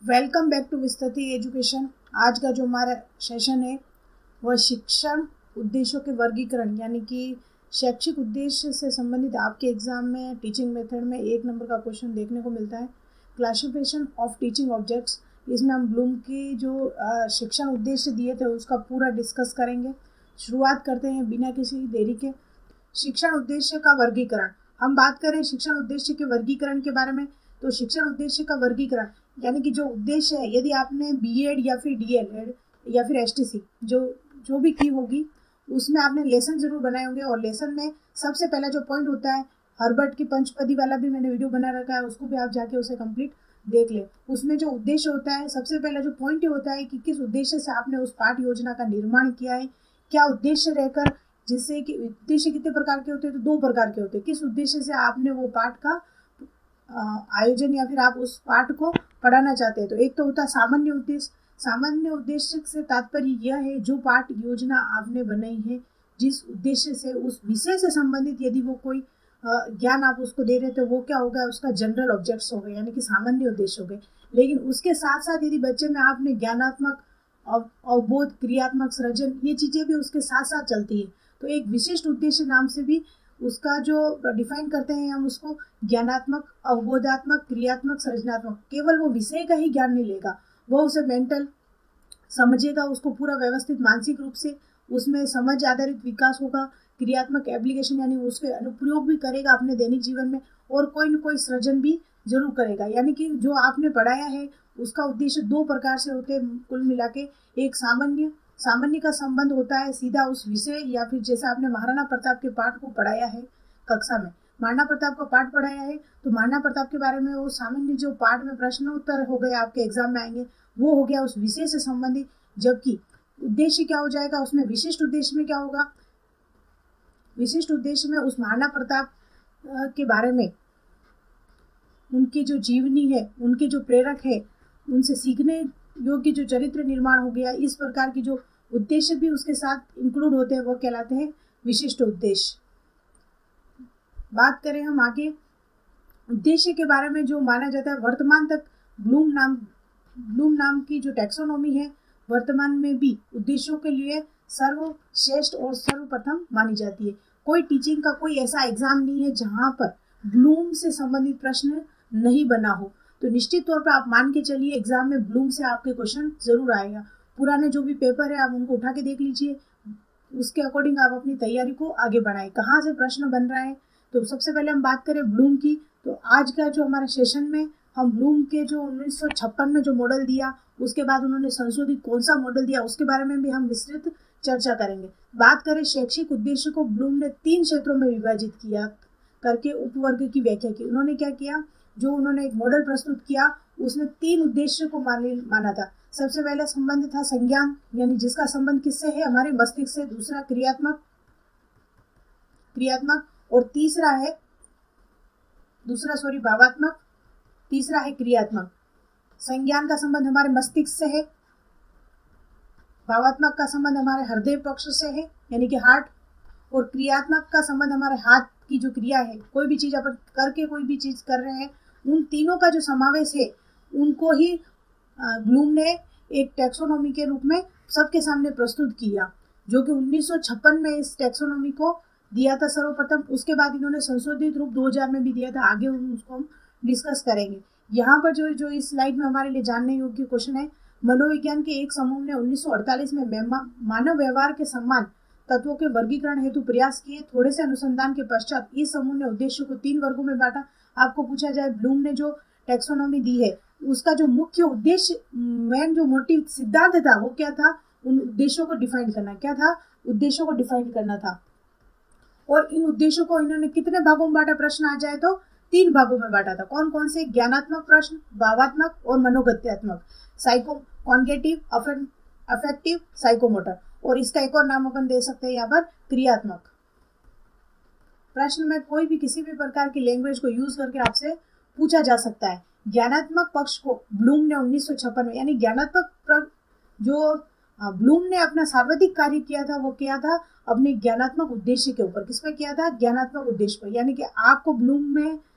Welcome back to Vistriti education. आज का जो हमारा सेशन है वह शिक्षण उद्देश्यों के वर्गीकरण यानी कि शैक्षिक उद्देश्य से संबंधित आपके एग्जाम में टीचिंग मेथड में 1 नंबर का क्वेश्चन देखने को मिलता है। Classification of teaching objects. इसमें हम ब्लूम की जो शिक्षण उद्देश्य दिए थे उसका पूरा डिस्कस करेंगे। शुरुआत करते हैं बिना किसी देरी के। शिक्षण उद्देश्य का वर्गीकरण। हम बात करें शिक्षण उद्देश्य के वर्गीकरण के बारे में, तो शिक्षण उद्देश्य का वर्गीकरण यानी कि जो उद्देश्य है, यदि आपने बीएड या फिर डीएलएड या फिर एसटीसी जो भी की होगी उसमें आपने लेसन जरूर बनाए होंगे। और लेसन में सबसे पहला जो पॉइंट होता है, हर्बर्ट की पंचपदी वाला भी मैंने वीडियो बना रखा है, उसको भी आप जाके उसे कंप्लीट देख ले। उसमें जो उद्देश्य होता है, सबसे पहला जो पॉइंट ये होता है कि किस उद्देश्य से आपने उस पाठ योजना का निर्माण किया है, क्या उद्देश्य रहकर, जिससे कि उद्देश्य कितने प्रकार के होते हैं, तो 2 प्रकार के होते हैं। किस उद्देश्य से आपने वो पाठ का आयोजन या फिर आप उस पाठ को पढ़ाना चाहते हैं। तो एक तो होता है सामान्य उद्देश्य। सामान्य उद्देश्य से तात्पर्य यह है जो पाठ योजना आपने बनाई है, जिस उद्देश्य से उस विषय से संबंधित यदि वो कोई ज्ञान आप उसको दे रहे तो वो क्या होगा, उसका जनरल ऑब्जेक्ट्स हो गए यानी कि सामान्य उद्देश्य हो गए। लेकिन उसके साथ साथ यदि बच्चे में आपने ज्ञानात्मक, अवबोध, क्रियात्मक, सृजन, ये चीजें भी उसके साथ साथ चलती है, तो एक विशिष्ट उद्देश्य नाम से भी उसका जो डिफाइन करते हैं हम उसको ज्ञानात्मक, अवबोधात्मक, क्रियात्मक, सृजनात्मक। केवल वो विषय का ही ज्ञान नहीं लेगा, वो उसे मेंटल समझेगा, उसको पूरा व्यवस्थित मानसिक रूप से उसमें समझ आधारित विकास होगा। क्रियात्मक एप्लीकेशन यानी उसके अनुप्रयोग भी करेगा अपने दैनिक जीवन में, और कोई न कोई सृजन भी जरूर करेगा। यानी कि जो आपने पढ़ाया है उसका उद्देश्य 2 प्रकार से होते हैं कुल मिला के। एक सामान्य का संबंध होता है सीधा उस विषय, या फिर जैसे आपने महाराणा प्रताप के पाठ को पढ़ाया है कक्षा में, महाराणा प्रताप का पाठ पढ़ाया है, तो महाराणा प्रताप के बारे में वो सामान्य जो पाठ में प्रश्न उत्तर हो गए आपके एग्जाम में आएंगे, वो हो गया उस विषय से संबंधित। जबकि उद्देश्य क्या हो जाएगा उसमें, विशिष्ट उद्देश्य में क्या होगा, विशिष्ट उद्देश्य में उस महाराणा प्रताप के बारे में, उनकी जो जीवनी है, उनके जो प्रेरक है, उनसे सीखने योग्य जो चरित्र निर्माण हो गया, इस प्रकार की जो उद्देश्य भी उसके साथ इंक्लूड होते हैं, वो कहलाते हैं विशिष्ट उद्देश्य। बात करें हम आगे उद्देश्य के बारे में, जो माना जाता है वर्तमान तक ब्लूम नाम की जो टैक्सोनॉमी है वर्तमान में भी उद्देश्यों के लिए सर्वश्रेष्ठ और सर्वप्रथम मानी जाती है। कोई टीचिंग का कोई ऐसा एग्जाम नहीं है जहां पर ब्लूम से संबंधित प्रश्न नहीं बना हो। तो निश्चित तौर पर आप मान के चलिए एग्जाम में ब्लूम से आपके क्वेश्चन जरूर आएगा। पुराने जो भी पेपर है आप उनको उठा के देख लीजिए, उसके अकॉर्डिंग आप अपनी तैयारी को आगे बढ़ाएं। कहाँ से प्रश्न बन रहा है, तो सबसे पहले हम बात करें ब्लूम की, तो आज का जो हमारे सेशन में हम ब्लूम के जो 1956 में जो मॉडल दिया, उसके बाद उन्होंने संशोधित कौन सा मॉडल दिया, उसके बारे में भी हम विस्तृत चर्चा करेंगे। बात करें शैक्षिक उद्देश्य को, ब्लूम ने 3 क्षेत्रों में विभाजित किया करके उपवर्ग की व्याख्या की। उन्होंने क्या किया, जो उन्होंने एक मॉडल प्रस्तुत किया उसमें 3 उद्देश्य को माना था। सबसे पहला संबंध था संज्ञान, यानी जिसका संबंध किससे है, हमारे मस्तिष्क से। दूसरा क्रियात्मक, और भावात्मक, तीसरा है क्रियात्मक। संज्ञान का संबंध हमारे मस्तिष्क से है, भावात्मक का संबंध हमारे हृदय पक्ष से है यानी कि हार्ट, और क्रियात्मक का संबंध हमारे हाथ की जो क्रिया है, कोई भी चीज अपन करके कोई भी चीज कर रहे हैं, उन तीनों का जो समावेश है उनको ही ब्लूम ने एक टैक्सोनॉमी के रूप में सबके सामने प्रस्तुत किया, जो कि 1956 में इस टैक्सोनॉमी को दिया था सर्वप्रथम। उसके बाद इन्होंने संशोधित रूप 2000 में भी दिया था, आगे उसको हम डिस्कस करेंगे। यहाँ पर जो इस स्लाइड में हमारे लिए जानने योग्य क्वेश्चन है, मनोविज्ञान के एक समूह ने 1948 में मानव व्यवहार के समान तत्वों के वर्गीकरण हेतु प्रयास किए। थोड़े से अनुसंधान के पश्चात इस समूह ने उद्देश्य को 3 वर्गों में बांटा। आपको पूछा जाए ब्लूम ने जो टैक्सोनॉमी दी है उसका जो मुख्य उद्देश्य, मेन जो मोटिव सिद्धांत था वो क्या था, उन उद्देश्यों को डिफाइन करना। क्या था, उद्देश्यों को डिफाइन करना था। और इन उद्देश्यों को इन्होंने कितने भागों में बांटा, प्रश्न आ जाए तो 3 भागों में बांटा था। कौन कौन से, ज्ञानात्मक प्रश्न, भावात्मक और मनोगत्यात्मक, कॉग्निटिव, अफेक्टिव, साइकोमोटर, और इसका एक और नाम अपन दे सकते हैं यहाँ पर क्रियात्मक। प्रश्न में कोई भी किसी भी प्रकार की लैंग्वेज को यूज करके आपसे पूछा जा सकता है। ज्ञानात्मक पक्ष को ब्लूम ने 1956 में, यानी ज्ञानात्मक जो ब्लूम ने अपना सर्वाधिक कार्य किया था वो किया था अपने ज्ञानात्मक उद्देश्य के ऊपर। किस पे किया था, ज्ञानात्मक उद्देश्य पर। यानी कि आपको ब्लूम में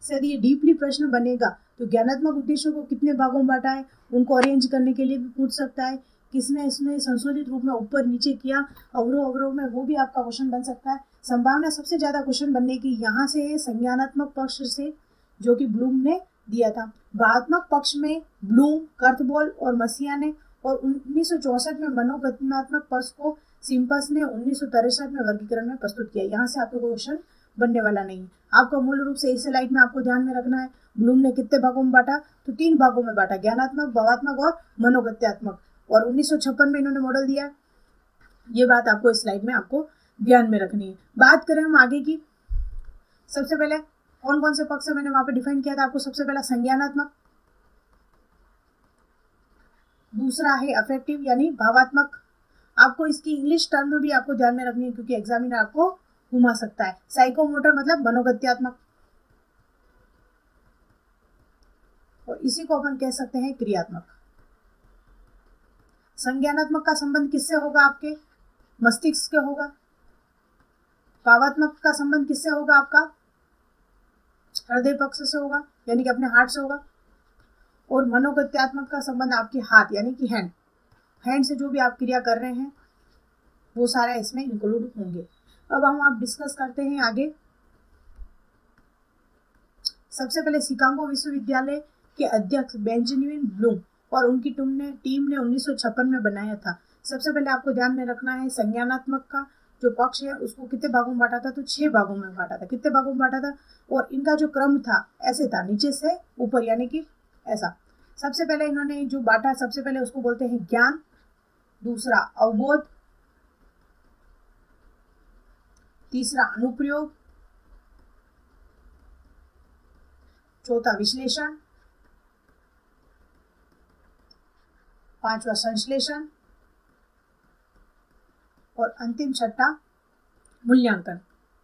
से यदि ये डीपली प्रश्न बनेगा तो ज्ञानात्मक उद्देश्यों को कितने भागों में बांटा है उनको अरेंज करने के लिए भी पूछ सकता है। किसने इसमें संशोधित रूप में ऊपर नीचे किया अवरोह अवरोह में, वो भी आपका क्वेश्चन बन सकता है। संभावना सबसे ज्यादा क्वेश्चन बनने की यहाँ से है संज्ञानात्मक पक्ष से, जो कि ब्लूम ने दिया था। भावात्मक पक्ष में ब्लूम, कर्थबोल और मसीहा ने, और 1964 में मनोगठनात्मक पक्ष को सिम्पस ने 1963 में वर्गीकरण में प्रस्तुत किया। यहाँ से आपको क्वेश्चन बनने वाला नहीं है। आपको मूल रूप से इस स्लाइड में आपको ध्यान में रखना है ब्लूम ने कितने भागों में बांटा, तो 3 भागों में बांटा, ज्ञानात्मक, भावात्मक और मनोगत्यात्मक, और 1956 में इन्होंने मॉडल दिया। ये बात आपको इस स्लाइड में आपको ध्यान में रखनी है। बात करें हम आगे की, सबसे पहले कौन कौन से पक्ष मैंने वहां पे डिफाइन किया था आपको। सबसे पहला संज्ञानात्मक, दूसरा है अफेक्टिव यानी भावात्मक। आपको इसकी इंग्लिश टर्म में भी आपको ध्यान में रखनी है क्योंकि एग्जामिनर आपको घुमा सकता है। साइकोमोटर मतलब मनोगत्यात्मक, और इसी को अपन कह सकते हैं क्रियात्मक। संज्ञानात्मक का संबंध किससे होगा, आपके मस्तिष्क के होगा। भावात्मक का संबंध किससे होगा, आपका हृदय पक्ष से होगा यानी कि अपने हार्ट से होगा। और मनोगत्यात्मक का संबंध आपके हाथ यानी कि हैंड से जो भी आप क्रिया कर रहे हैं वो सारा इसमें इंक्लूड होंगे। अब हम आप डिस्कस करते हैं आगे। सबसे पहले शिकागो विश्वविद्यालय के अध्यक्ष बेंजामिन ब्लूम और उनकी टीम ने 1956 में बनाया था। सबसे पहले आपको ध्यान में रखना है संज्ञानात्मक का जो पक्ष है उसको कितने भागों में बांटा था, तो 6 भागों में बांटा था। कितने भागों में बांटा था, और इनका जो क्रम था ऐसे था, नीचे से ऊपर यानी कि ऐसा। सबसे पहले इन्होंने जो बांटा, सबसे पहले उसको बोलते हैं ज्ञान, दूसरा अवबोध, तीसरा अनुप्रयोग, चौथा विश्लेषण, पांचवा संश्लेषण, और अंतिम छठा मूल्यांकन।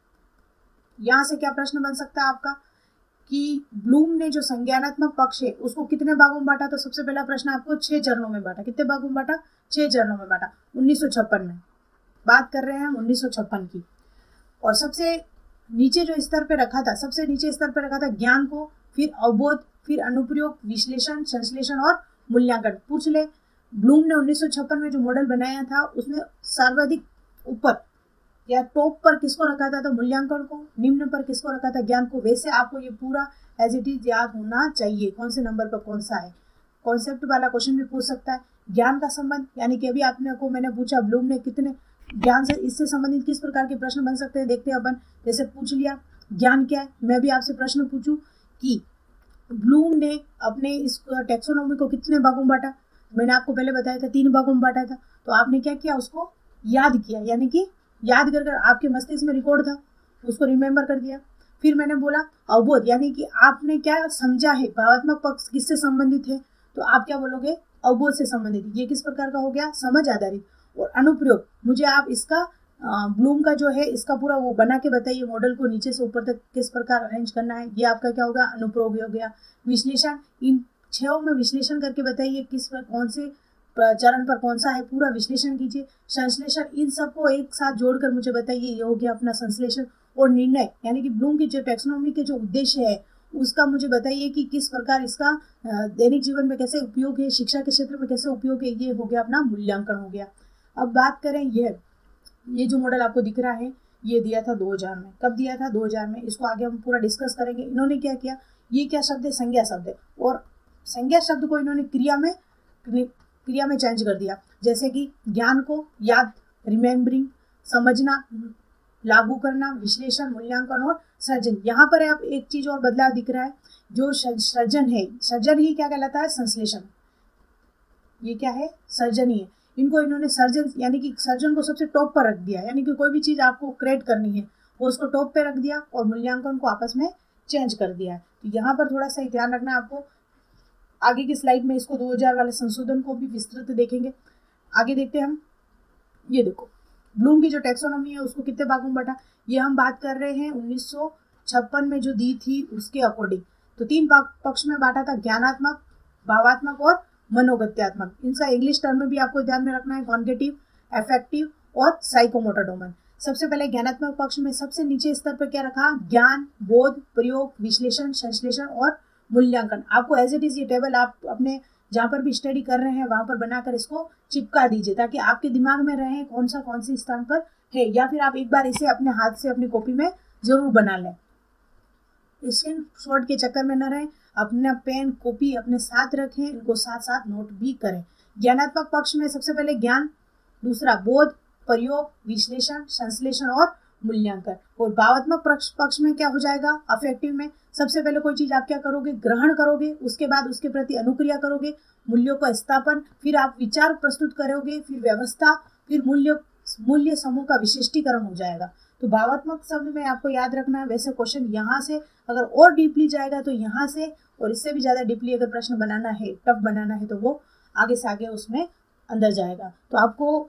यहां से क्या प्रश्न बन सकता है आपका कि ब्लूम ने जो संज्ञानात्मक पक्ष है उसको कितने भागों में बांटा, तो सबसे पहला प्रश्न आपको 6 चरणों में बांटा। कितने भागों में बांटा, 6 चरणों में बांटा। 1956 में बात कर रहे हैं हम 1956 की। और सबसे नीचे जो स्तर पे रखा था, सबसे नीचे स्तर पे रखा था ज्ञान को, फिर अवबोध, फिर अनुप्रयोग, विश्लेषण, संश्लेषण और मूल्यांकन। पूछ ले ब्लूम ने 1956 में जो मॉडल बनाया था उसमें सर्वाधिक ऊपर या टॉप पर किसको रखा था, तो मूल्यांकन को, निम्न पर किसको रखा था, ज्ञान को। वैसे आपको ये पूरा एज इट इज याद होना चाहिए कौन से नंबर पर कौन सा है। कॉन्सेप्ट वाला क्वेश्चन भी पूछ सकता है। ज्ञान का संबंध यानी कि अभी आपने को मैंने पूछा ब्लूम ने कितने ज्ञान से, इससे संबंधित किस प्रकार के प्रश्न बन सकते हैं देखते हैं अपन। जैसे पूछ लिया ज्ञान क्या है, मैं भी आपसे प्रश्न पूछूं कि ब्लूम ने अपने इस टैक्सोनॉमी को कितने भागों में बांटा। मैंने आपको पहले बताया था 3 भागों में बांटा था। तो आपने क्या किया, उसको याद किया, यानी कि याद कर आपके मस्तिष्क में रिकॉर्ड था, उसको रिमेम्बर कर दिया। फिर मैंने बोला अवबोध यानी कि आपने क्या समझा है, भावात्मक पक्ष किससे संबंधित है, तो आप क्या बोलोगे, अवबोध से संबंधित। ये किस प्रकार का हो गया, समझ आधारित। और अनुप्रयोग, मुझे आप इसका ब्लूम का जो है इसका पूरा वो बना के बताइए, मॉडल को नीचे से ऊपर तक किस प्रकार अरेंज करना है, ये आपका क्या होगा, अनुप्रयोग हो गया। विश्लेषण, इन 6 में विश्लेषण करके बताइए किस पर कौन से चरण पर कौन सा है, पूरा विश्लेषण कीजिए। संश्लेषण, इन सबको एक साथ जोड़कर मुझे बताइए, ये हो गया अपना संश्लेषण। और निर्णय यानी कि ब्लूम की जो टैक्सोनॉमी के जो उद्देश्य है उसका मुझे बताइए कि किस प्रकार इसका दैनिक जीवन में कैसे उपयोग है, शिक्षा के क्षेत्र में कैसे उपयोग है, ये हो गया अपना मूल्यांकन हो गया। अब बात करें ये जो मॉडल आपको दिख रहा है ये दिया था 2000 में। कब दिया था, 2000 में। इसको आगे हम पूरा डिस्कस करेंगे। इन्होंने क्या किया, ये क्या शब्द है, संज्ञा शब्द है, और संज्ञा शब्द को इन्होंने क्रिया में चेंज कर दिया। जैसे कि ज्ञान को याद, रिमेम्बरिंग, समझना, लागू करना, विश्लेषण, मूल्यांकन और सृजन। यहाँ पर आप एक चीज और बदलाव दिख रहा है, जो सृजन है, सृजन ही क्या कहलाता है, संश्लेषण। ये क्या है, सर्जन ही है। इनको इन्होंने सर्जन यानी कि सर्जन को सबसे टॉप पर रख दिया, यानी कि कोई भी चीज आपको क्रिएट करनी है वो उसको टॉप पे रख दिया, और मूल्यांकन को आपस में चेंज कर दिया है। तो यहाँ पर थोड़ा सा ध्यान रखना है आपको। आगे की स्लाइड में इसको 2000 वाले संशोधन को भी विस्तृत देखेंगे। आगे देखते हैं हम। ये देखो ब्लूम की जो टैक्सोनॉमी है उसको कितने भागों में बांटा, ये हम बात कर रहे हैं 1956 में जो दी थी उसके अकॉर्डिंग। तो 3 पक्ष में बांटा था, ज्ञानात्मक, भावात्मक और मनोगत्यात्मक। इनका इंग्लिश टर्म में भी आपको ध्यान में रखना है, कॉग्निटिव, अफेक्टिव और साइकोमोटर डोमेन। सबसे पहले ज्ञानात्मक पक्ष में सबसे नीचे स्तर पर क्या रखा, ज्ञान, बोध, प्रयोग, विश्लेषण, संश्लेषण और मूल्यांकन। आपको एज इट इज ये टेबल आप अपने जहाँ पर भी स्टडी कर रहे हैं वहां पर बनाकर इसको चिपका दीजिए, ताकि आपके दिमाग में रहे कौन सी स्थान पर है, या फिर आप एक बार इसे अपने हाथ से अपनी कॉपी में जरूर बना लें। स्क्रीन शॉट के चक्कर में न रहें, अपना पेन कॉपी अपने साथ रखें, इनको साथ साथ नोट भी करें। ज्ञानात्मक पक्ष में सबसे पहले ज्ञान, दूसरा बोध, प्रयोग, विश्लेषण, संश्लेषण और मूल्यांकन। और भावात्मक पक्ष में क्या हो जाएगा, अफेक्टिव में सबसे पहले कोई चीज आप क्या करोगे, ग्रहण करोगे, उसके बाद उसके प्रति अनुक्रिया करोगे, मूल्यों का स्थापन, फिर आप विचार प्रस्तुत करोगे, फिर व्यवस्था, फिर मूल्य समूह का विशिष्टीकरण हो जाएगा। तो भावात्मक शब्द में आपको याद रखना है। वैसे क्वेश्चन यहाँ से अगर और डीपली जाएगा तो यहाँ से, और इससे भी ज्यादा डीपली अगर प्रश्न बनाना है, टफ बनाना है, तो वो आगे से आगे उसमें अंदर जाएगा। तो आपको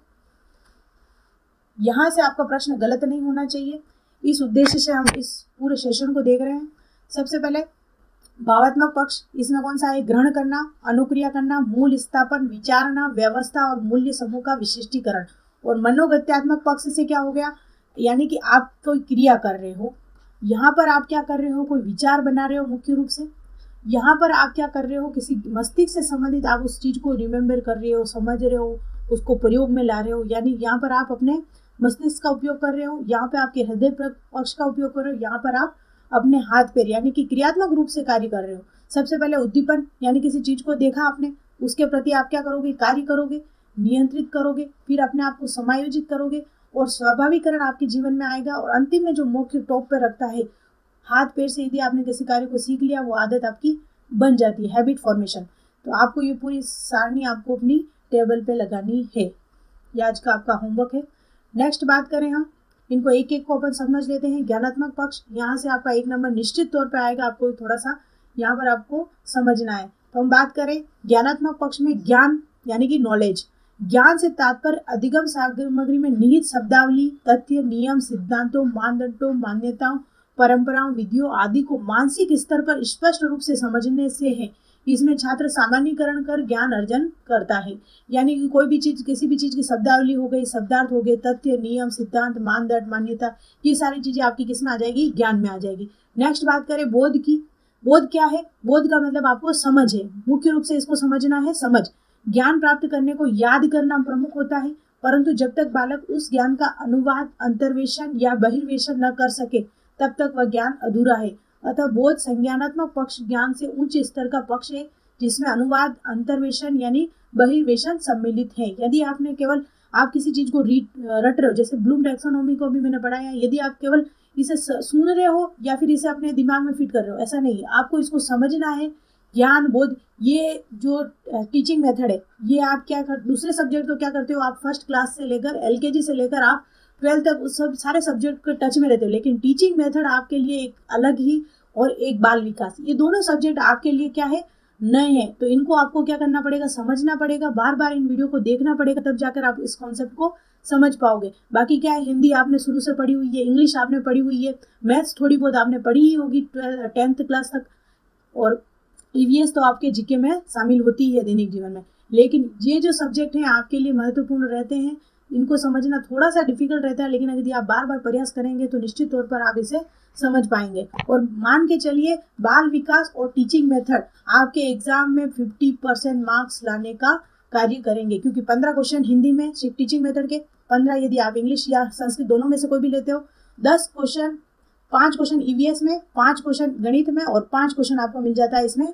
यहाँ से आपका प्रश्न गलत नहीं होना चाहिए। इस उद्देश्य से हम इस पूरे सेशन को देख रहे हैं। सबसे पहले भावात्मक पक्ष, इसमें कौन सा है, ग्रहण करना, अनुक्रिया करना, मूल स्थापन, विचारना, व्यवस्था और मूल्य समूह का विशिष्टीकरण। और मनोगत्यात्मक पक्ष से क्या हो गया, यानी कि आप कोई क्रिया कर रहे हो, यहाँ पर आप क्या कर रहे हो, कोई विचार बना रहे हो मुख्य रूप से, यहाँ पर आप क्या कर रहे हो, किसी मस्तिष्क से संबंधित आप उस चीज को रिमेम्बर कर रहे हो, समझ रहे हो, उसको प्रयोग में ला रहे हो, यानी यहाँ पर आप अपने मस्तिष्क का उपयोग कर रहे हो, यहाँ पे आपके हृदय पक्ष का उपयोग कर रहे हो, यहाँ पर आप अपने हाथ पैर यानी कि क्रियात्मक रूप से कार्य कर रहे हो। सबसे पहले उद्दीपन, यानी किसी चीज को देखा आपने, उसके प्रति आप क्या करोगे, कार्य करोगे, नियंत्रित करोगे, फिर अपने आप को समायोजित करोगे और स्वाभाविकरण आपके जीवन में आएगा। और अंतिम में जो मुख्य टॉप पे रखता है, हाथ पैर से यदि आपने किसी कार्य को सीख लिया, वो आदत आपकी बन जाती है, हैबिट फॉर्मेशन। तो आपको ये पूरी सारणी आपको अपनी टेबल पे लगानी है। ये आज का आपका होमवर्क है। नेक्स्ट बात करें हम, इनको एक एक को अपन समझ लेते हैं। ज्ञानात्मक पक्ष, यहाँ से आपका 1 नंबर निश्चित तौर पे आएगा, आपको थोड़ा सा यहाँ पर आपको समझना है। तो हम बात करें ज्ञानात्मक पक्ष में, ज्ञान यानी कि नॉलेज। ज्ञान से तात्पर्य अधिगम सामग्री में निहित शब्दावली, तथ्य, नियम, सिद्धांतों, मानदंडों, मान्यताओं, परंपराओं, विधियों आदि को मानसिक स्तर पर स्पष्ट रूप से समझने से है। इसमें छात्र सामान्यीकरण कर ज्ञान अर्जन करता है, यानी कि कोई भी चीज, किसी भी चीज की शब्दावली हो गई, शब्दार्थ हो गए, तथ्य, नियम, सिद्धांत, मानदंड, मान्यता, ये सारी चीजें आपकी किस में आ जाएगी, ज्ञान में आ जाएगी। नेक्स्ट बात करें बोध की। बोध क्या है, बोध का मतलब आपको समझ है, मुख्य रूप से इसको समझना है, समझ। ज्ञान प्राप्त करने को याद करना प्रमुख होता है, परंतु जब तक बालक उस ज्ञान का अनुवाद, अंतर्वेशन या बहिर्वेशन न कर सके तब तक वह ज्ञान अधूरा है। अतः बोध संज्ञानात्मक पक्ष ज्ञान से उच्च स्तर का पक्ष है, जिसमें अनुवाद, अंतर्वेशन यानी बहिर्वेशन सम्मिलित है। यदि आपने केवल आप किसी चीज को रट रहे हो, जैसे ब्लूम टैक्सोनॉमी को भी मैंने पढ़ाया, यदि आप केवल इसे सुन रहे हो या फिर इसे अपने दिमाग में फिट कर रहे हो, ऐसा नहीं है। आपको इसको समझना है। ज्ञान, बोध, ये जो टीचिंग मेथड है, ये आप क्या दूसरे सब्जेक्ट तो क्या करते हो, आप फर्स्ट क्लास से लेकर LKG से लेकर आप 12 तक उस सब सारे सब्जेक्ट के टच में रहते हो, लेकिन टीचिंग मेथड आपके लिए एक अलग ही, और एक बाल विकास, ये दोनों सब्जेक्ट आपके लिए क्या है, नए हैं। तो इनको आपको क्या करना पड़ेगा, समझना पड़ेगा, बार बार इन वीडियो को देखना पड़ेगा, तब जाकर आप इस कॉन्सेप्ट को समझ पाओगे। बाकी क्या है, हिंदी आपने शुरू से पढ़ी हुई है, इंग्लिश आपने पढ़ी हुई है, मैथ्स थोड़ी बहुत आपने पढ़ी ही होगी 10th क्लास तक, और EVS तो आपके जीके में शामिल होती है दैनिक जीवन में। लेकिन ये जो सब्जेक्ट हैं आपके लिए महत्वपूर्ण रहते हैं, इनको समझना थोड़ा सा डिफिकल्ट रहता है, लेकिन यदि आप बार बार प्रयास करेंगे तो निश्चित तौर पर आप इसे समझ पाएंगे। और मान के चलिए बाल विकास और टीचिंग मेथड आपके एग्जाम में 50% मार्क्स लाने का कार्य करेंगे, क्योंकि 15 क्वेश्चन हिंदी में सिर्फ टीचिंग मेथड के, 15 यदि आप इंग्लिश या संस्कृत दोनों में से कोई भी लेते हो, 10 क्वेश्चन, 5 क्वेश्चन EVS में, 5 क्वेश्चन गणित में, और 5 क्वेश्चन आपको मिल जाता है इसमें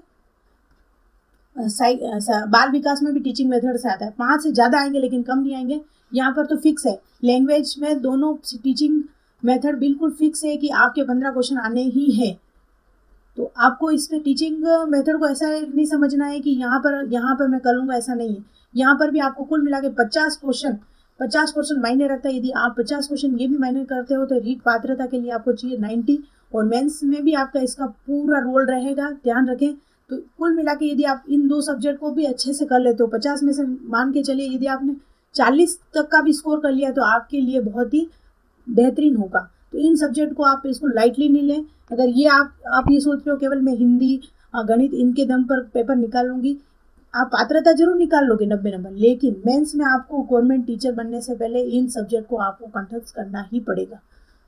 बाल विकास में भी टीचिंग मेथड से आता है। 5 से ज्यादा आएंगे लेकिन कम नहीं आएंगे, यहाँ पर तो फिक्स है। लैंग्वेज में दोनों टीचिंग मेथड बिल्कुल फिक्स है कि आपके 15 क्वेश्चन आने ही है। तो आपको इसमें टीचिंग मेथड को ऐसा नहीं समझना है कि यहाँ पर मैं कर लूंगा, ऐसा नहीं है। यहाँ पर भी आपको कुल मिला के 50 क्वेश्चन मायने रखता है। यदि आप 50 क्वेश्चन ये भी मायने करते हो तो रीट पात्रता के लिए आपको चाहिए 90, और मेंस में भी आपका इसका पूरा रोल रहेगा, ध्यान रखें। तो कुल मिला के यदि आप इन 2 सब्जेक्ट को भी अच्छे से कर लेते हो, 50 में से मान के चलिए यदि आपने 40 तक का भी स्कोर कर लिया तो आपके लिए बहुत ही बेहतरीन होगा। तो इन सब्जेक्ट को आप इसको लाइटली नहीं लें। अगर ये आप ये सोच रहे हो केवल मैं हिंदी, गणित इनके दम पर पेपर निकालूंगी, आप पात्रता जरूर निकाल लोगे 90 नंबर, लेकिन मेंस में आपको गवर्नमेंट टीचर बनने से पहले इन सब्जेक्ट को आपको कंठस्थ करना ही पड़ेगा।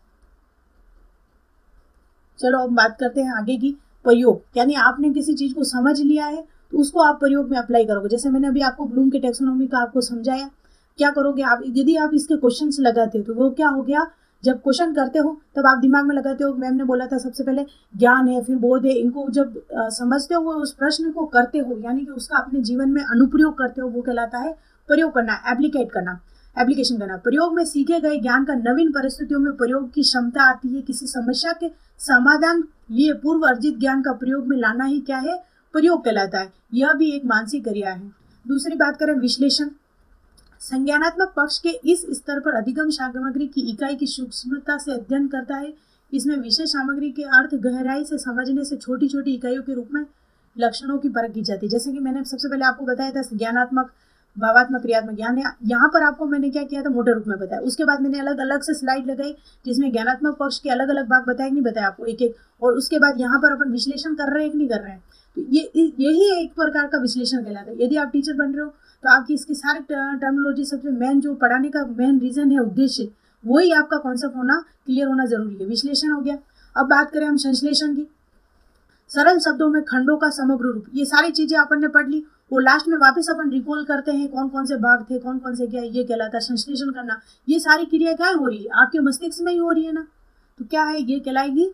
चलो अब बात करते हैं आगे की, प्रयोग। यानी आपने किसी चीज को समझ लिया है तो उसको आप प्रयोग में अप्लाई करोगे। जैसे मैंने अभी आपको ब्लूम के टैक्सोनॉमी का आपको समझाया, क्या करोगे आप, यदि आप इसके क्वेश्चंस लगाते हो तो वो क्या हो गया, जब क्वेश्चन करते हो तब आप दिमाग में लगाते हो। मैम ने बोला था सबसे पहले ज्ञान है फिर बोध है, इनको जब समझते हो उस प्रश्न को करते हो, यानी कि उसका अपने जीवन में अनुप्रयोग करते हो, वो कहलाता है प्रयोग करना, एप्लीकेट करना, एप्लीकेशन करना। प्रयोग में सीखे गए ज्ञान का नवीन परिस्थितियों में प्रयोग की क्षमता आती है। किसी समस्या के समाधान लिए पूर्व अर्जित ज्ञान का प्रयोग में लाना ही क्या है, प्रयोग कहलाता है। यह भी एक मानसिक क्रिया है। दूसरी बात करें विश्लेषण। संज्ञानात्मक पक्ष के इस स्तर पर अधिगम सामग्री की इकाई की सूक्ष्मता से अध्ययन करता है। इसमें विषय सामग्री के अर्थ गहराई से समझने से छोटी छोटी इकाइयों के रूप में लक्षणों की परख की जाती है। जैसे कि मैंने सबसे पहले आपको बताया था ज्ञानात्मक, भावात्मक, क्रियात्मक ज्ञान। यहाँ पर आपको मैंने क्या किया था, मोटे रूप में बताया। उसके बाद मैंने अलग अलग से स्लाइड लगाई जिसमें ज्ञानात्मक पक्ष के अलग अलग भाग बताया, नहीं बताया आपको एक एक। और उसके बाद यहाँ पर अपन विश्लेषण कर रहे हैं कि नहीं कर रहे हैं, तो यही एक प्रकार का विश्लेषण कहलाता है। यदि आप टीचर बन रहे हो तो आपकी इसकी सारी टर्मिनोलॉजी, सबसे मेन जो पढ़ाने का मेन रीजन है, उद्देश्य, वही आपका कॉन्सेप्ट होना, क्लियर होना जरूरी है। विश्लेषण हो गया। अब बात करें हम संश्लेषण की। सरल शब्दों में खंडों का समग्र रूप, ये सारी चीजें अपन ने पढ़ ली। वो लास्ट में वापस अपन रिकॉल करते हैं कौन कौन से भाग थे, कौन कौन से क्या, ये कहलाता है संश्लेषण करना। ये सारी क्रिया क्या हो रही है, आपके मस्तिष्क में ही हो रही है ना, तो क्या है, ये कहलाएगी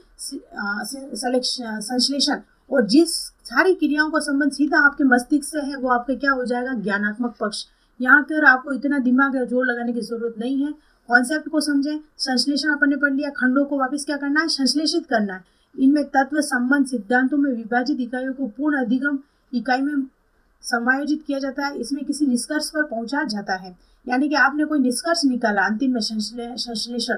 संश्लेषण। और जिस सारी क्रियाओं का संबंध सीधा आपके मस्तिष्क से है वो आपका क्या हो जाएगा, ज्ञानात्मक पक्ष। यहाँ पर आपको इतना दिमाग या जोर लगाने की जरूरत नहीं है, कॉन्सेप्ट को समझें। संश्लेषण अपन ने पढ़ लिया, खंडों को वापस क्या करना है, संश्लेषित करना है। इनमें तत्व संबंध सिद्धांतों में विभाजित इकाइयों को पूर्ण अधिगम इकाई में समायोजित किया जाता है। इसमें किसी निष्कर्ष पर पहुंचा जाता है, यानी कि आपने कोई निष्कर्ष निकाला अंतिम में, संश्लेषण,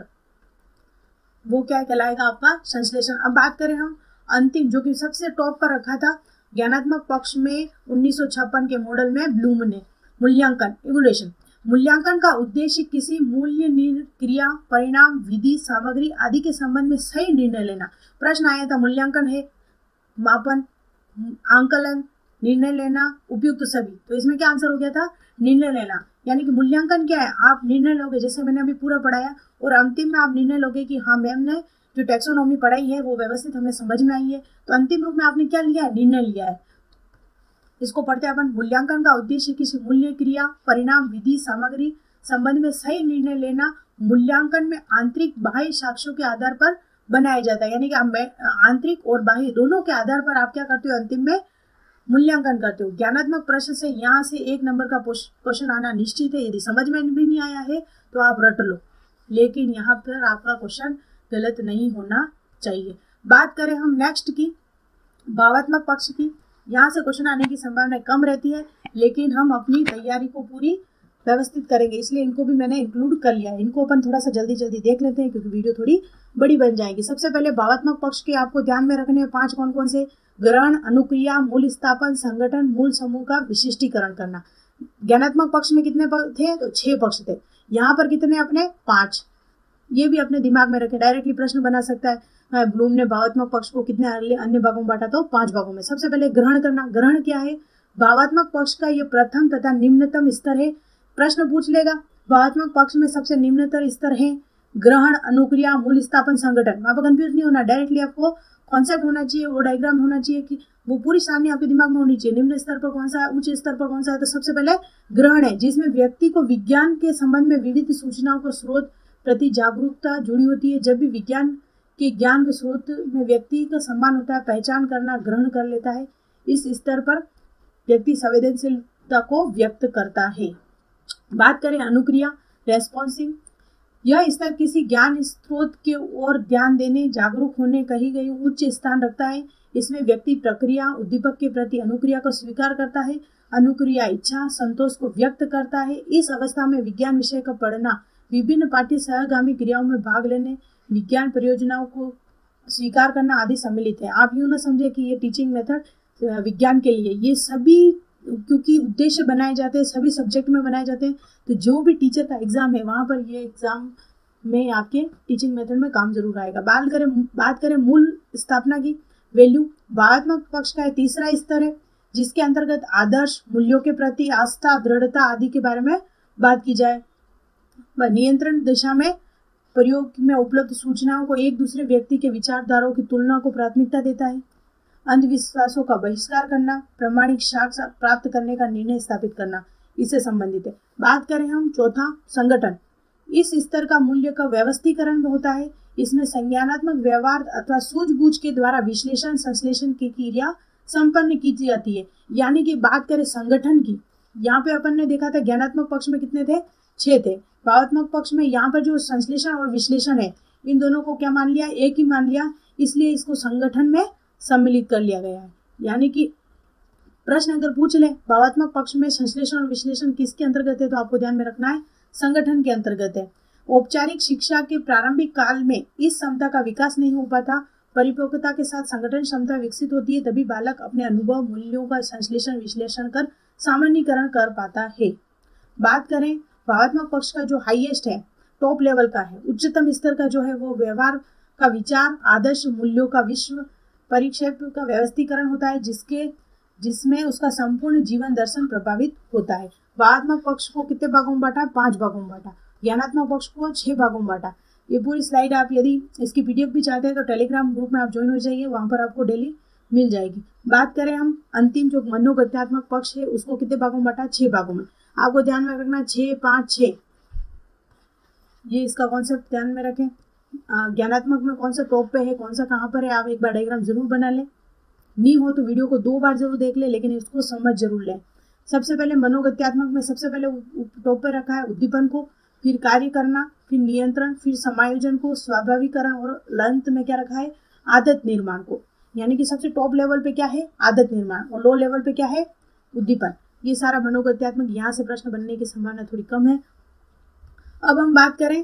वो क्या कहलाएगा, आपका संश्लेषण। अब बात करें हम अंतिम, जो कि सबसे टॉप पर रखा था ज्ञानात्मक पक्ष में 1956 के मॉडल में ब्लूम ने, मूल्यांकन, इवोल्यूशन। मूल्यांकन का उद्देश्य किसी मूल्य, क्रिया, परिणाम, विधि, सामग्री आदि के संबंध में सही निर्णय लेना। प्रश्न आया था, मूल्यांकन है मापन, आंकलन, निर्णय लेना, उपयुक्त सभी। तो इसमें क्या आंसर हो गया था, निर्णय लेना। यानी कि मूल्यांकन क्या है, आप निर्णय लोगे, जैसे मैंने अभी पूरा पढ़ाया, और अंतिम में आप निर्णय लोगे कि हाँ मैम ने जो टैक्सोनॉमी पढ़ाई है वो व्यवस्थित हमें समझ में आई है, तो अंतिम रूप में आपने क्या लिया है, निर्णय लिया है। इसको पढ़ते हैं अपन। मूल्यांकन का उद्देश्य किसी मूल्य, क्रिया, परिणाम, विधि, सामग्री संबंध में सही निर्णय लेना। मूल्यांकन में आंतरिक बाह्य साक्ष्यों के आधार पर बनाया जाता है, यानी कि आंतरिक और बाह्य दोनों के आधार पर आप क्या करते हो, अंतिम में मूल्यांकन करते हो। ज्ञानात्मक प्रश्न से यहाँ से 1 नंबर का क्वेश्चन आना निश्चित है। यदि समझ में भी नहीं आया है तो आप रट लो, लेकिन यहाँ पर आपका क्वेश्चन गलत नहीं होना चाहिए। बात करें हम नेक्स्ट की, भावात्मक पक्ष की। यहाँ से क्वेश्चन आने की संभावना कम रहती है, लेकिन हम अपनी तैयारी को पूरी व्यवस्थित करेंगे, इसलिए इनको भी मैंने इंक्लूड कर लिया है। इनको अपन थोड़ा सा जल्दी जल्दी देख लेते हैं क्योंकि वीडियो थोड़ी बड़ी बन जाएगी। सबसे पहले भावात्मक पक्ष के आपको ध्यान में रखने हैं 5 कौन कौन से, ग्रहण, अनुक्रिया, मूल स्थापन, संगठन, मूल समूह का विशिष्टीकरण करना। ज्ञानात्मक पक्ष में कितने थे, तो 6 पक्ष थे। यहाँ पर कितने अपने, 5। ये भी अपने दिमाग में रखें, डायरेक्टली प्रश्न बना सकता है। ब्लूम ने भावात्मक पक्ष को कितने अन्य भागों में बांटा, तो 5 भागों में। सबसे पहले ग्रहण करना। ग्रहण क्या है, भावात्मक पक्ष का ये प्रथम तथा निम्नतम स्तर है। प्रश्न पूछ लेगा, भावात्मक पक्ष में सबसे निम्नतर स्तर है ग्रहण, अनुक्रिया, मूल स्थापन, संगठन। वहां पर कंफ्यूज नहीं होना, डायरेक्टली आपको कॉन्सेप्ट होना चाहिए, वो डायग्राम होना चाहिए कि वो पूरी सामने आपके दिमाग में होनी चाहिए। निम्न स्तर पर कौन सा है, उच्च स्तर पर कौन सा है, तो सबसे पहले ग्रहण है, जिसमें व्यक्ति को विज्ञान के संबंध में विविध सूचनाओं को स्रोत प्रति जागरूकता जुड़ी होती है। जब भी विज्ञान के ज्ञान के स्रोत में व्यक्ति का सम्मान होता है, पहचान करना, ग्रहण कर लेता है, इस स्तर पर व्यक्ति संवेदनशीलता को व्यक्त करता है। बात करें अनुक्रिया, रेस्पॉन्सिंग, यह स्तर किसी ज्ञान स्रोत के ओर ध्यान देने, जागरूक होने, कही गई उच्च स्थान रखता है। इसमें व्यक्ति प्रक्रिया, उद्दीपक के प्रति अनुक्रिया को स्वीकार करता है। अनुक्रिया इच्छा, संतोष को व्यक्त करता है। इस अवस्था में विज्ञान विषय का पढ़ना, विभिन्न पाठ्य सहगामी क्रियाओं में भाग लेने, विज्ञान परियोजनाओं को स्वीकार करना आदि सम्मिलित है। आप यूँ ना समझे कि ये टीचिंग मेथड विज्ञान के लिए, ये सभी क्योंकि उद्देश्य बनाए जाते हैं, सभी सब्जेक्ट में बनाए जाते हैं, तो जो भी टीचर का एग्जाम है वहाँ पर ये एग्जाम में आपके टीचिंग मेथड में काम जरूर आएगा। बात करें मूल स्थापना की, वैल्यू, भावात्मक पक्ष का तीसरा स्तर है, जिसके अंतर्गत आदर्श, मूल्यों के प्रति आस्था, दृढ़ता आदि के बारे में बात की जाए। वह नियंत्रण दिशा में प्रयोग में उपलब्ध सूचनाओं को एक दूसरे व्यक्ति के विचारधाराओं की तुलना को प्राथमिकता देता है। अंधविश्वासों का बहिष्कार करना, प्रामाणिक साक्ष्य प्राप्त करने का निर्णय स्थापित करना, इससे संबंधित है। बात करें हम चौथा, संगठन। इस स्तर का मूल्य का व्यवस्थीकरण होता है। इसमें संज्ञानात्मक व्यवहार अथवा सूझबूझ के द्वारा विश्लेषण संश्लेषण की क्रिया संपन्न की जाती है। यानी कि बात करें संगठन की, यहाँ पे अपन ने देखा था ज्ञानात्मक पक्ष में कितने थे, 6 थे। भावात्मक पक्ष में यहाँ पर जो संश्लेषण और विश्लेषण है, इन दोनों को क्या मान लिया, एक ही मान लिया, इसलिए इसको संगठन में सम्मिलित कर लिया गया है। यानी कि प्रश्न अगर पूछ ले भावात्मक पक्ष में संश्लेषण और विश्लेषण किसके अंतर्गत है, तो आपको ध्यान में रखना है संगठन के अंतर्गत है। औपचारिक शिक्षा के प्रारंभिक काल में इस क्षमता का विकास नहीं हो पाता। परिपक्वता के साथ संगठन क्षमता विकसित होती है, तभी बालक अपने अनुभव मूल्यों का संश्लेषण विश्लेषण कर सामान्यीकरण कर पाता है। बात करें भावात्मक पक्ष का जो हाईएस्ट है, टॉप लेवल का है, उच्चतम स्तर का जो है वो व्यवहार का विचार, आदर्श मूल्यों का विश्व परिक्षेप का व्यवस्थीकरण होता है, जिसमें उसका संपूर्ण जीवन दर्शन प्रभावित होता है। भावात्मक पक्ष को कितने भागों में बांटा, 5 भागों में बांटा। ज्ञानात्मक पक्ष को 6 भागों में बांटा। ये पूरी स्लाइड आप यदि इसकी PDF भी चाहते हैं तो टेलीग्राम ग्रुप में आप ज्वाइन हो जाइए, वहां पर आपको डेली मिल जाएगी। बात करें हम अंतिम जो मनोगत्यात्मक पक्ष है, उसको कितने भागों में बांटा, 6 भागों में। आपको ध्यान में रखना 6, 5, 6, ये इसका कॉन्सेप्ट ध्यान में रखें। ज्ञानात्मक में कौन सा टॉप पे है, कौन सा कहाँ पर है, आप एक बार डायग्राम जरूर बना लें। नहीं हो तो वीडियो को 2 बार जरूर देख ले, लेकिन इसको समझ जरूर लें। सबसे पहले मनोगत्यात्मक में सबसे पहले टॉप पे रखा है उद्दीपन को, फिर कार्य करना, फिर नियंत्रण, फिर समायोजन को, स्वाभाविकरण, और अंत में क्या रखा है, आदत निर्माण को। यानी कि सबसे टॉप लेवल पे क्या है, आदत निर्माण, और लो लेवल पे क्या है, उद्दीपन। ये सारा मनोगत्यात्मक, यहाँ से प्रश्न बनने की संभावना थोड़ी कम है। अब हम बात करें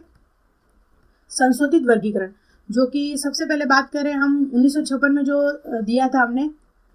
संशोधित वर्गीकरण, जो कि सबसे पहले बात करें हम 1956 में जो दिया था, हमने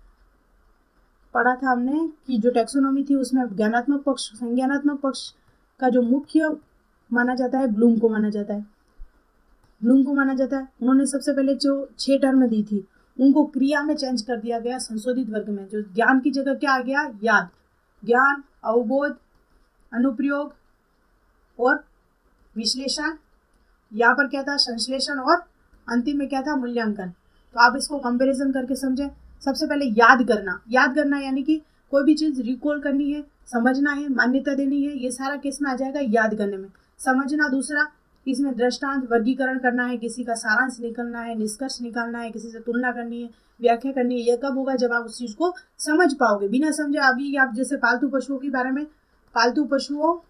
पढ़ा था हमने कि जो टैक्सोनॉमी थी उसमें ज्ञानात्मक पक्ष, संज्ञानात्मक पक्ष का जो मुख्य माना जाता है ब्लूम को माना जाता है। ब्लूम को माना जाता है। उन्होंने सबसे पहले जो 6 टर्म दी थी उनको क्रिया में चेंज कर दिया गया संशोधित वर्ग में। जो ज्ञान की जगह क्या आ गया, याद, ज्ञान, अवबोध, अनुप्रयोग और विश्लेषण। यहाँ पर क्या था, संश्लेषण, और अंतिम में क्या था, मूल्यांकन। तो आप इसको कंपैरिजन करके समझें। सबसे पहले याद करना यानी कि कोई भी चीज रिकॉल करनी है, समझना है, मान्यता देनी है, ये सारा किस में आ जाएगा, याद करने में। समझना दूसरा, इसमें दृष्टांत, वर्गीकरण करना है, किसी का सारांश निकालना है, निष्कर्ष निकालना है, किसी से तुलना करनी है, व्याख्या करनी है। यह कब होगा, जब आप उस चीज को समझ पाओगे। बिना समझे अभी आप जैसे पालतू पशुओं के बारे में, पालतू पशुओं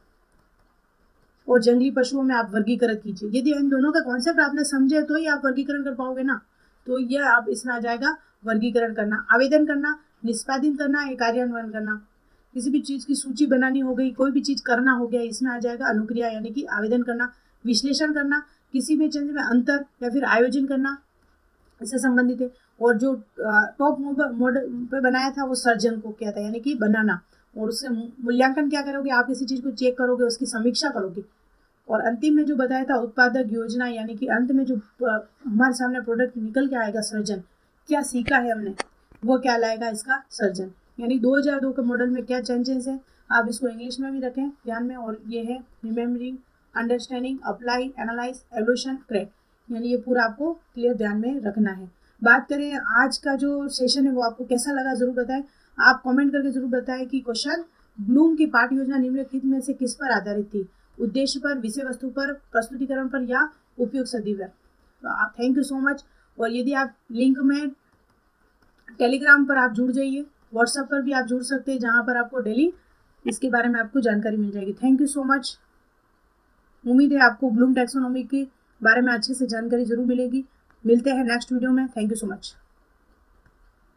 और जंगली पशुओं में आप वर्गीकरण कीजिए। यदि इन दोनों का कॉन्सेप्ट आपने समझे तो ही आप वर्गीकरण कर पाओगे ना। तो यह आप इसमें आ जाएगा वर्गीकरण करना, आवेदन करना, निष्पादित करना, या कार्यान्वयन करना। किसी भी चीज की सूची बनानी हो गई, कोई भी चीज करना हो गया, इसमें आ जाएगा अनुक्रिया यानी कि आवेदन करना। विश्लेषण करना, किसी भी चीज में अंतर या फिर आयोजन करना, इससे संबंधित है। और जो टॉप मॉडल पे बनाया था वो सर्जन को क्या था, यानी कि बनाना। और उससे मूल्यांकन क्या करोगे, आप किसी चीज को चेक करोगे, उसकी समीक्षा करोगे। और अंतिम में जो बताया था उत्पादक योजना, यानी कि अंत में जो हमारे सामने प्रोडक्ट निकल के आएगा, सर्जन, क्या सीखा है हमने, वो क्या लाएगा, इसका सर्जन। यानी 2002 के मॉडल में क्या चेंजेस है, आप इसको इंग्लिश में भी रखें ध्यान में। और ये है remembering, understanding, apply, analyse, evolution, create. यानी ये पूरा आपको क्लियर ध्यान में रखना है। बात करें आज का जो सेशन है वो आपको कैसा लगा जरूर बताएं। आप कमेंट करके जरूर बताएं कि क्वेश्चन ब्लूम की पाठ योजना निम्नलिखित में से किस पर आधारित थी, उद्देश्य पर, विषय वस्तु पर, प्रस्तुतिकरण पर, या उपयोग सदी पर। तो आप थैंक यू सो मच। और यदि आप लिंक में टेलीग्राम पर आप जुड़ जाइए, व्हाट्सएप पर भी आप जुड़ सकते हैं, जहां पर आपको डेली इसके बारे में आपको जानकारी मिल जाएगी। Thank you so much. उम्मीद है आपको ब्लूम टैक्सोनॉमी के बारे में अच्छे से जानकारी जरूर मिलेगी। मिलते हैं नेक्स्ट वीडियो में। Thank you so much.